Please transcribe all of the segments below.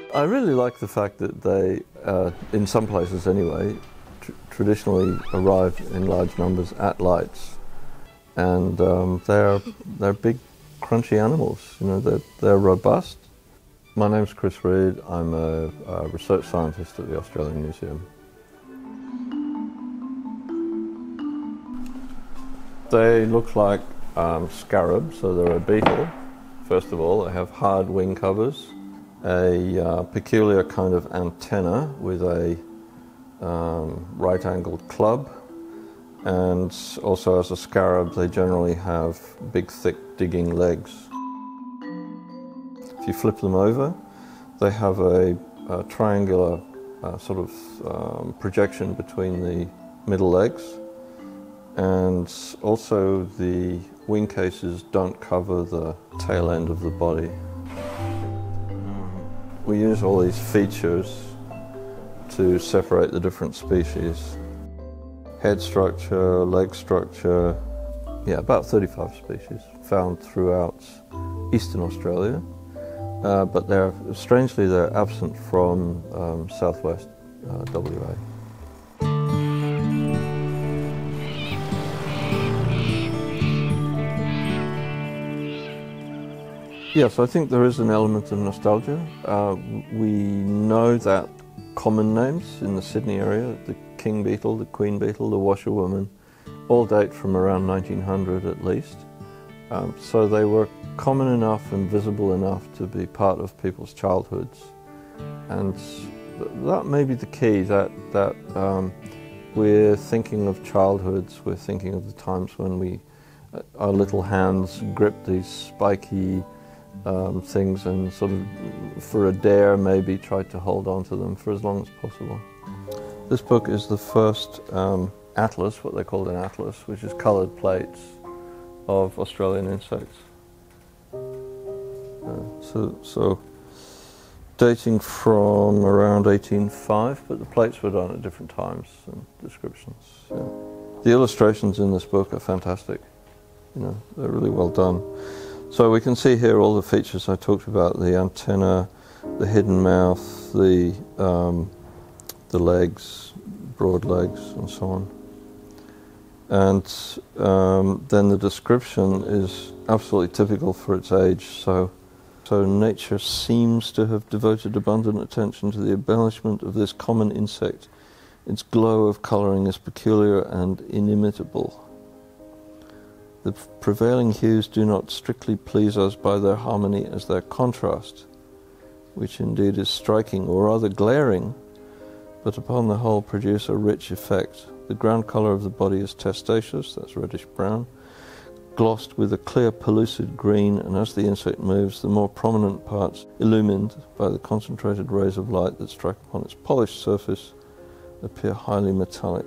I really like the fact that they, in some places anyway, traditionally arrive in large numbers at lights, and they're big, crunchy animals. You know, they're robust. My name's Chris Reed. I'm a research scientist at the Australian Museum. They look like scarabs, so they're a beetle. First of all, they have hard wing covers, a peculiar kind of antenna with a right-angled club, and also as a scarab they generally have big, thick, digging legs. If you flip them over, they have a triangular sort of projection between the middle legs, and also the wing cases don't cover the tail end of the body. We use all these features to separate the different species. Head structure, leg structure, about 35 species found throughout eastern Australia, but strangely they're absent from southwest WA. Yes, I think there is an element of nostalgia. We know that common names in the Sydney area, the king beetle, the queen beetle, the washerwoman, all date from around 1900 at least. So they were common enough and visible enough to be part of people's childhoods. And that may be the key, that we're thinking of childhoods, we're thinking of the times when our little hands gripped these spiky things and sort of, for a dare, maybe tried to hold on to them for as long as possible. This book is the first atlas, what they called an atlas, which is coloured plates of Australian insects. So dating from around 1805, but the plates were done at different times and descriptions. Yeah. The illustrations in this book are fantastic. You know, they're really well done. So we can see here all the features I talked about: the antenna, the hidden mouth, the legs, broad legs, and so on. And then the description is absolutely typical for its age. So nature seems to have devoted abundant attention to the embellishment of this common insect. Its glow of colouring is peculiar and inimitable. The prevailing hues do not strictly please us by their harmony as their contrast, which indeed is striking or rather glaring, but upon the whole produce a rich effect. The ground colour of the body is testaceous, that's reddish-brown, glossed with a clear pellucid green, and as the insect moves, the more prominent parts, illumined by the concentrated rays of light that strike upon its polished surface, appear highly metallic.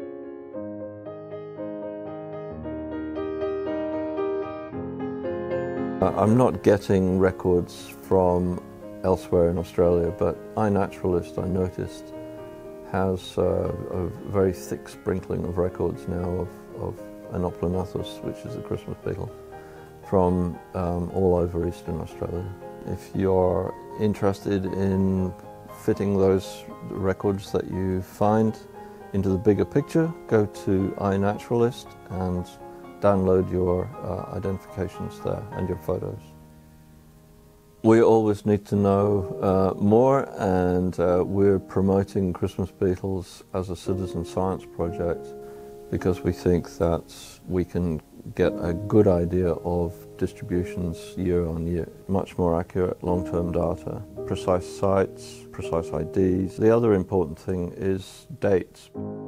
I'm not getting records from elsewhere in Australia, but iNaturalist, I noticed, has a very thick sprinkling of records now of Anoplanathus, which is the Christmas beetle, from all over eastern Australia. If you're interested in fitting those records that you find into the bigger picture, go to iNaturalist and download your identifications there and your photos. We always need to know more, and we're promoting Christmas Beetles as a citizen science project because we think that we can get a good idea of distributions year on year, much more accurate long-term data, precise sites, precise IDs. The other important thing is dates.